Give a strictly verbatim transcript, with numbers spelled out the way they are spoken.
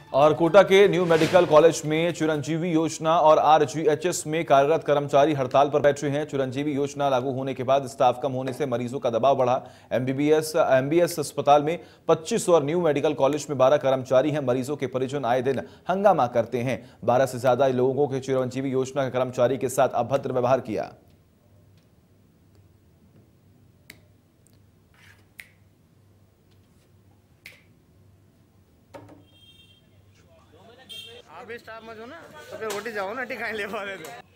और कोटा के new medical college में चिरंजीवी योजना और आरजीएचएस में कार्यरत कर्मचारी हड़ताल पर बैठे हैं। चिरंजीवी योजना लागू होने के बाद स्टाफ कम होने से मरीजों का दबाव बढ़ा। एमबीबीएस एमबीएस अस्पताल में पच्चीस और न्यू मेडिकल कॉलेज में बारह कर्मचारी हैं। मरीजों के परिजन आए दिन हंगामा करते हैं। बारह से ज्यादा लोगों के चिरंजीवी योजना के कर्मचारी के साथ अभद्र व्यवहार किया। आप भी स्टाफ में हो ना, तो फिर रोटी जाओ ना, टिकाई ले पा रहे थे।